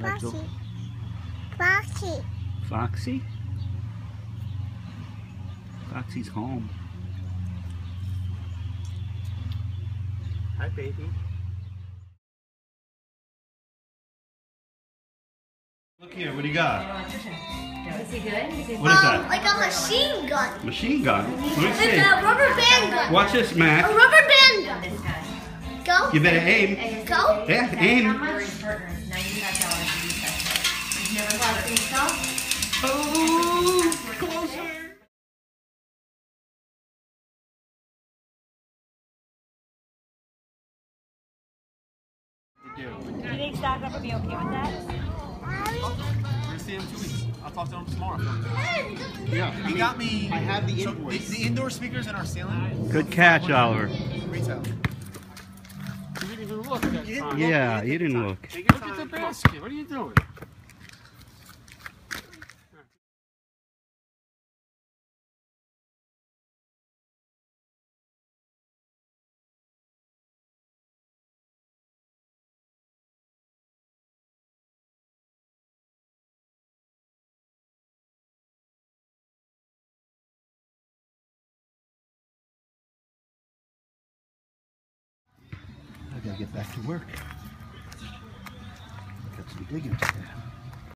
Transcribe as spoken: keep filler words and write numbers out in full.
like the Foxy. Foxy? Foxy's home. Hi, baby. Look here, what do you got? Is he good? Is he What is Um, that? like a machine gun. Machine gun? Let me Like see. a rubber band gun. Watch this, A Mac. rubber band gun. this guy? Go. You better aim. Go. Yeah, aim. Partners, ninety-five dollars for these guys. You've never thought of yourself? Oh, closer. Do you think Stock Up would be okay with that? We're gonna see him in two weeks. I'll talk to him tomorrow. Yeah, He got me. I have the so invoice. the, the indoor speakers in our ceiling. Good catch, Oliver. Retail. You didn't even look that You didn't time. look. Yeah, you didn't look. Take your Look at time. the basket. What are you doing? I gotta get back to work. Got some digging to do.